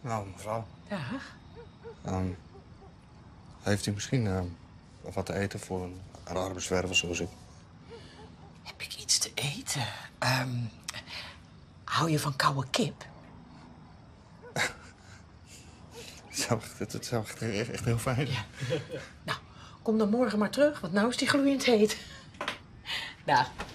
Nou, mevrouw. Ja? Heeft u misschien wat te eten voor een rare zwerver zoals ik? Heb ik iets te eten? Hou je van koude kip? Het zou echt heel fijn. Ja. Nou, kom dan morgen maar terug, want nou is die gloeiend heet. Dag.